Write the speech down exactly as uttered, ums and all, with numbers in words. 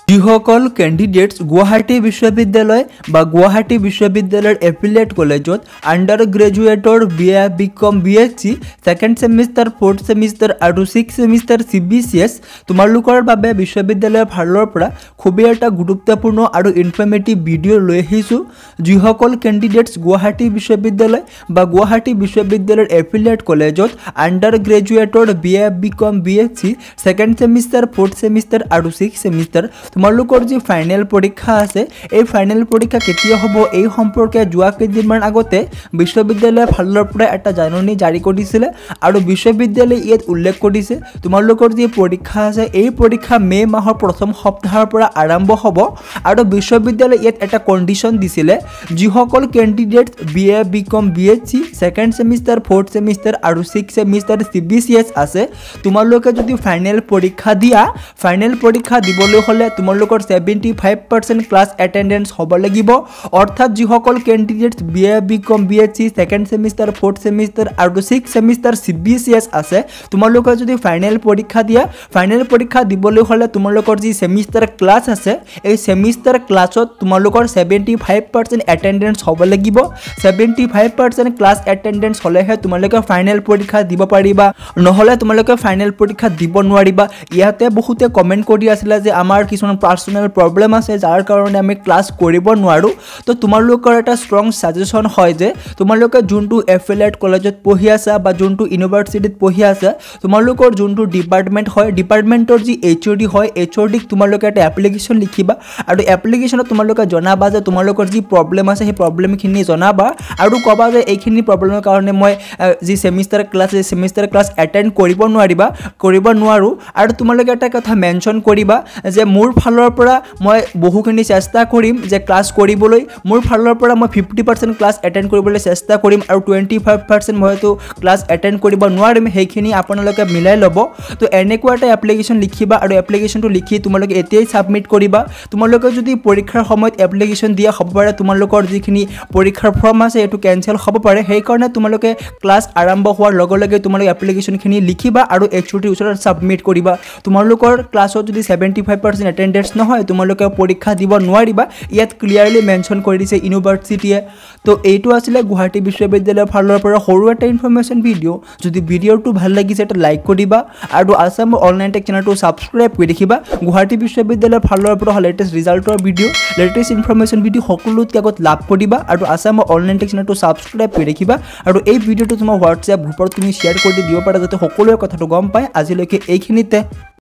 যিসকল কেণ্ডিডেটছ গুৱাহাটী বিশ্ববিদ্যালয় বা গুৱাহাটী বিশ্ববিদ্যালয়ৰ এফিলিয়েট কলেজত আণ্ডাৰ গ্ৰেজুৱেটৰ B A B com B S C second semester fourth semester আৰু six semester C B C S তোমালোকৰ বাবে বিশ্ববিদ্যালয়ৰ ফালৰ পৰা খুবেই এটা গুৰুত্বপূৰ্ণ আৰু ইনফৰ্মেটিভ ভিডিঅ' লৈ আহিছোঁ। যিসকল কেণ্ডিডেটছ গুৱাহাটী বিশ্ববিদ্যালয় বা গুৱাহাটী বিশ্ববিদ্যালয়ৰ এফিলিয়েট কলেজত আণ্ডাৰ গ্ৰেজুৱেটৰ B A B com B S C second semester fourth semester আৰু ছিক্স ছেমিষ্টাৰ তোমালোকৰ যি ফাইনেল পৰীক্ষা আছে এই ফাইনেল পৰীক্ষা কেতিয়া হ'ব এই সম্পৰ্কে যোৱা কেইদিনমান আগতে বিশ্ববিদ্যালয়ৰ ফালৰ পৰা এটা জাননী জাৰি কৰিছিলে আৰু বিশ্ববিদ্যালয়ে ইয়াত উল্লেখ কৰিছে তোমালোকৰ যি পৰীক্ষা আছে এই পৰীক্ষা মে মাহৰ প্ৰথম সপ্তাহৰ পৰা আৰম্ভ হ'ব আৰু বিশ্ববিদ্যালয়ে ইয়াত এটা কণ্ডিশ্যন দিছিলে যিসকল candidates B A B com B S C second semester fourth semester আৰু six semester C B C S আছে তোমালোকে যদি ফাইনেল পৰীক্ষা দিয়া ফাইনেল পৰীক্ষা দিবলৈ হ'লে তোমালোকৰ seventy five percent class attendance হ'ব লাগিব। অৰ্থাৎ যিসকল candidates B A B com B S C second semester fourth semester আৰু six semester C B C S আছে তোমালোকে যদি ফাইনেল পৰীক্ষা দিয়া ফাইনেল পৰীক্ষা দিবলৈ হ'লে তোমালোকৰ যি ছেমিষ্টাৰ ক্লাছ আছে এই ছেমিষ্টাৰ ক্লাছত তোমালোকৰ সেভেন্টি ফাইভ পাৰ্চেণ্ট এটেণ্ডেঞ্চ হ'ব লাগিব। Seventy five percent class attendance হ'লেহে তোমালোকে ফাইনেল পৰীক্ষা দিব পাৰিবা, নহ'লে তোমালোকে ফাইনেল পৰীক্ষা দিব নোৱাৰিবা। ইয়াতে বহুতে কমেণ্ট কৰি আছিলে যে আমাৰ কিছুমান পাৰ্সোনেল প্ৰব্লেম আছে যাৰ কাৰণে আমি ক্লাছ কৰিব নোৱাৰোঁ। তো তোমালোকৰ এটা ষ্ট্ৰং সাজেশ্যন হয় যে তোমালোকে যোনটো এফিলিয়েট কলেজত পঢ়ি আছা বা যোনটো ইউনিভাৰ্চিটিত পঢ়ি আছা তোমালোকৰ যোনটো ডিপাৰ্টমেণ্ট হয় ডিপাৰ্টমেণ্টৰ যি এইচ অ' ডি হয় এইচ অ' ডিক তোমালোকে এটা এপ্লিকেশ্যন লিখিবা আৰু এপ্লিকেশ্যনত তোমালোকে জনাবা যে তোমালোকৰ যি প্ৰব্লেম আছে সেই প্ৰব্লেমখিনি জনাবা আৰু ক'বা যে এইখিনি প্ৰব্লেমৰ কাৰণে মই যি ছেমিষ্টাৰ ক্লাছ এই ছেমিষ্টাৰ ক্লাছ এটেণ্ড কৰিব নোৱাৰিবা কৰিব নোৱাৰোঁ আৰু তোমালোকে এটা কথা মেনশ্যন কৰিবা যে মোৰ ফালৰ পৰা মই বহুখিনি চেষ্টা কৰিম যে ক্লাছ কৰিবলৈ মোৰ ফালৰ পৰা মই ফিফটি পাৰ্চেণ্ট ক্লাছ এটেণ্ড কৰিবলৈ চেষ্টা কৰিম আৰু টুৱেণ্টি ফাইভ পাৰ্চেণ্ট মইতো ক্লাছ এটেণ্ড কৰিব নোৱাৰিম সেইখিনি আপোনালোকে মিলাই ল'ব। তো এনেকুৱা এটা এপ্লিকেশ্যন লিখিবা আৰু এপ্লিকেশ্যনটো লিখি তোমালোকে এতিয়াই ছাবমিট কৰিবা। তোমালোকে যদি পৰীক্ষাৰ সময়ত এপ্লিকেশ্যন দিয়া হ'ব পাৰে তোমালোকৰ যিখিনি পৰীক্ষাৰ ফৰ্ম আছে এইটো কেঞ্চেল হ'ব পাৰে সেইকাৰণে তোমালোকে ক্লাছ আৰম্ভ হোৱাৰ লগে লগে তোমালোকে এপ্লিকেশ্যনখিনি লিখিবা আৰু এইচ অ' ডিৰ ওচৰত ছাবমিট কৰিবা। তোমালোকৰ ক্লাছত যদি ছেভেণ্টি ফাইভ পাৰ্চেণ্ট এটেণ্ডেঞ্চ নহয় তোমালোকে পৰীক্ষা দিব নোৱাৰিবা ইয়াত ক্লিয়াৰলি মেনশ্যন কৰি দিছে ইউনিভাৰ্চিটিয়ে। তো এইটো আছিলে গুৱাহাটী বিশ্ববিদ্যালয়ৰ ফালৰ পৰা সৰু এটা ইনফৰমেশ্যন ভিডিঅ'। যদি ভিডিঅ'টো ভাল লাগিছে এটা লাইক কৰিবা আৰু আছাম অনলাইন টেক চেনেলটো ছাবস্ক্ৰাইব কৰি দেখিবা। গুৱাহাটী বিশ্ববিদ্যালয়ৰ ফালৰ পৰা লেটেষ্ট ৰিজাল্টৰ ভিডিঅ' লেটেষ্ট ইনফৰমেশ্যন ভিডিঅ' সকলোতকৈ আগত লাভ কৰিবা আৰু আছাম অনলাইন টেক চেনেলটো ছাবস্ক্ৰাইব কৰি দেখিবা আৰু এই ভিডিঅ'টো তোমাৰ হোৱাটছএপ গ্ৰুপত তুমি শ্বেয়াৰ কৰি দিব পাৰা যাতে সকলোৱে কথাটো গম পায়। আজিলৈকে এইখিনিতে।